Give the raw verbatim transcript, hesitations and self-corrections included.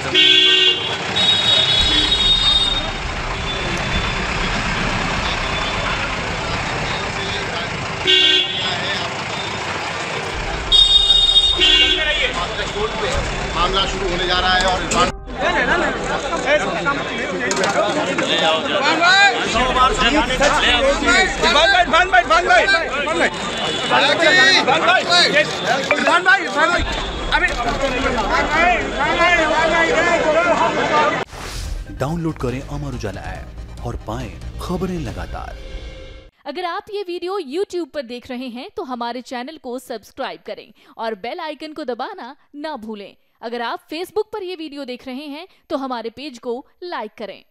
था। मामला शुरू होने जा रहा है और डाउनलोड करें अमर उजाला ऐप और पाएं खबरें लगातार। अगर आप ये वीडियो यूट्यूब पर देख रहे हैं तो हमारे चैनल को सब्सक्राइब करें और बेल आइकन को दबाना ना भूलें। अगर आप फेसबुक पर यह वीडियो देख रहे हैं तो हमारे पेज को लाइक करें।